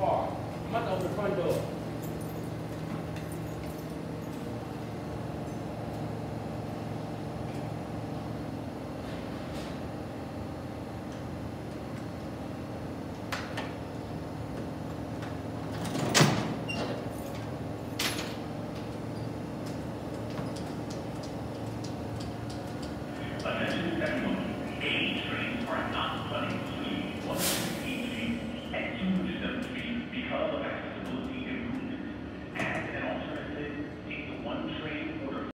car. I'm about to open the front door.